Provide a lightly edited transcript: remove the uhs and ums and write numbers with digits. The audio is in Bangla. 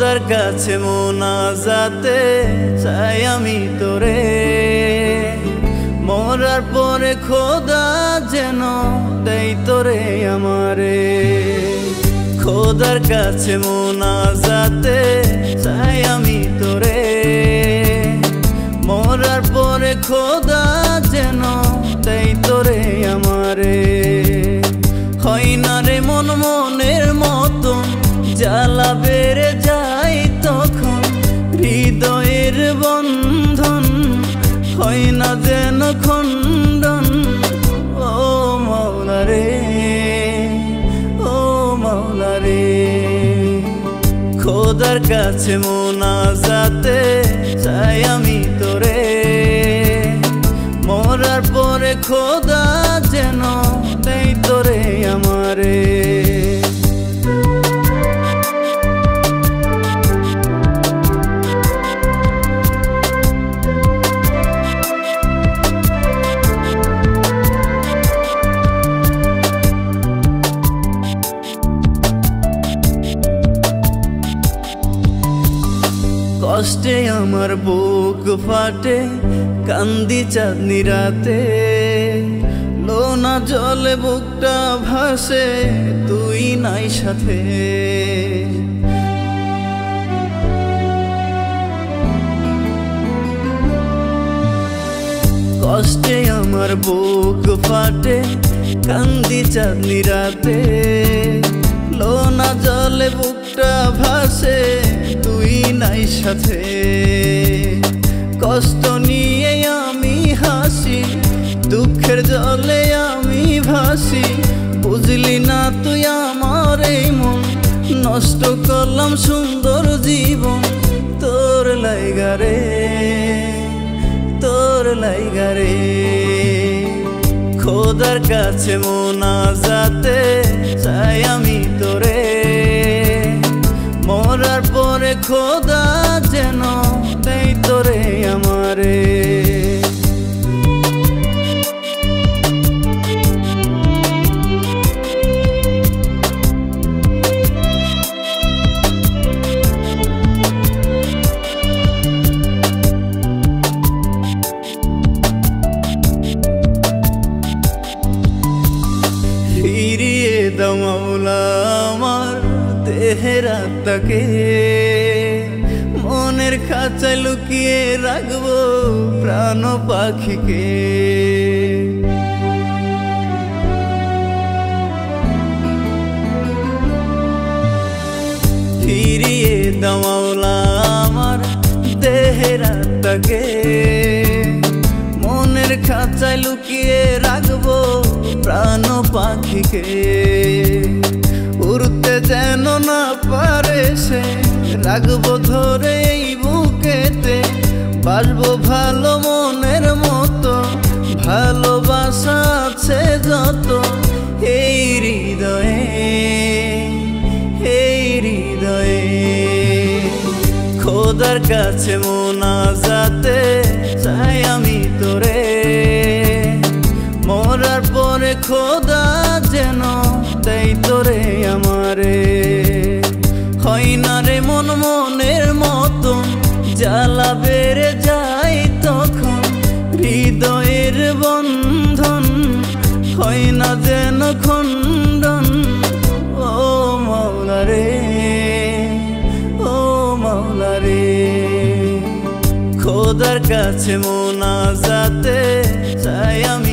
খোদার কাছে মোনাজাতে চাই আমি তোরে, মরার পরে খোদা যেন দেই তোরে আমারে। খোদার কাছে মোনাজাতে চাই আমি তোরে, মরার পরে খোদা যেন দেই তোরে আমারে। হয় না রে মন মনের মতন, জ্বালা বেড়ে যায় তখন হৃদয়ের বন্ধন, হয় না যেন খণ্ডন। ও মাওলা রে, ও মাওলা রে, খোদার কাছে মোনাজাতে চাই আমি তোরে, মরার পরে খোদা যেন দেই তোরে আমারে। কষ্টে আমার বুক ফাটে, কান্দি চাঁদনি রাতে, লোনা জলে বুকটা ভাসে, তুই নাই সাথে। কষ্টে আমার বুক ফাটে, কান্দি চাঁদনি রাতে, লোনা জলে বুকটা ভাসে, তুই নাই সাথে। কষ্ট নিয়ে আমি হাসি, দুঃখের জলে আমি ভাসি, বুঝলি না তুই আমার এই মন, নষ্ট করলাম সুন্দর জীবন তোর লাইগা রে, তোর লাইগা রে। খোদার কাছে মোনাজাতে চাই আমি তোরে, মরার পরে খোদা যেন দেই তোরে আমারে। ফিরিয়ে দাও মাওলা আমার দেহের আত্মাকে, মনের খাঁচায় লুকিয়ে রাখবো প্রাণ পাখিকে। ফিরিয়ে দাও মাওলা আমার দেহের আত্মাকে, মনের খাঁচায় লুকিয়ে রাখবো প্রাণ পাখিকে। উড়তে যেন না পারে সে, রাখবো ধরে এই বুকেতে, বাসবো ভালো মনের মতো, ভালোবাসা আছে যত এই হৃদয়ে, এই হৃদয়ে। খোদার কাছে মোনাজাতে চাই আমি তোরে, মরার পরে খোদা যেন দেই তোরে আমারে। হয় না রে মন মনের মতন, জ্বালা বেড়ে যায় তখন হৃদয়ের বন্ধন, হয় না যেন খণ্ডন। ও মাওলা রে, ও মাওলা রে, খোদার কাছে মোনাজাতে চাই আমি